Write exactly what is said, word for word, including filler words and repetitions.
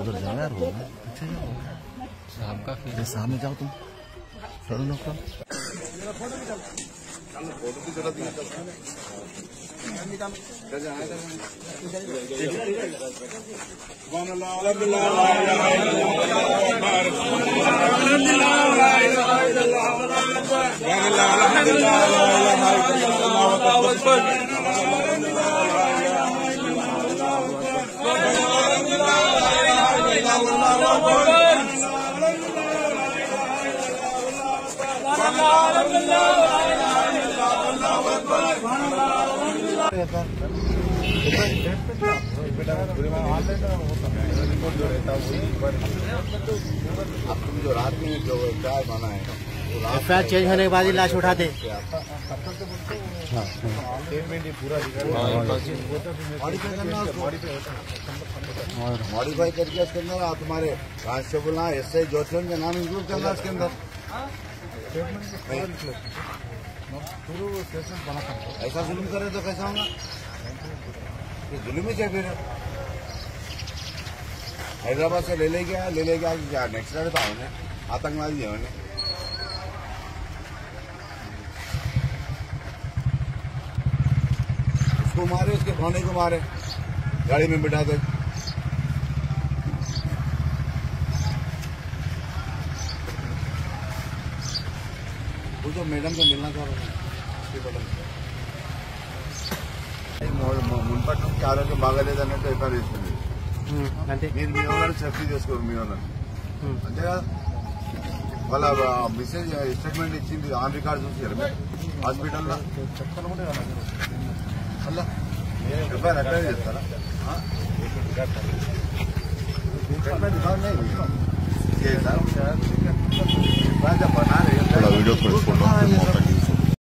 उधर जाओ यार, वो पीछे जाओ, आपका सामने जाओ तुम, चलो लोग का फोटो की जरूरत नहीं। अब तुम जो रात में जो चाय बना है, एफ आई आर चेंज होने के बाद ही लाश उठा दे। मॉडिफाई करके उसके अंदर आप तुम्हारे कांस्टेबल एस आई जोशन का नाम इंक्लूड करना उसके अंदर। ऐसा जुल्म करे तो कैसा होगा? ये जुल्म ही क्या फिर? हैदराबाद से ले ले गया ले ले गया क्या नेक्स्ट डे था उन्हें आतंकवादी है उन्हें। उसको मारे, उसके भाने को मारे, गाड़ी में बिठा दे। वो जो मैडम को मिलना चाह रहा है మున్పట్నంకి ఆరోగ్యం బాగాలేదన్నట్టు ఎఫ్ఐఆర్ చేస్తుంది. మీరు మీ వాళ్ళని సేఫ్టీ చేసుకోరు, మీ వాళ్ళని అంతే కదా. వాళ్ళ మెసేజ్ స్టేట్మెంట్ ఇచ్చింది ఆన్ రికార్డ్ చూసారు హాస్పిటల్లో. మళ్ళా ఎఫ్ఐఆర్ అప్లై చేస్తారా? స్టేట్మెంట్ రికార్డ్ చెప్పనా